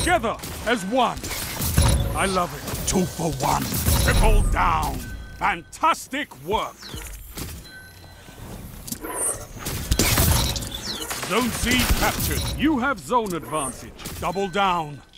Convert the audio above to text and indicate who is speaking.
Speaker 1: together as one. I love it. 2 for 1. Triple down. Fantastic work. Zone C captured. You have zone advantage. Double down.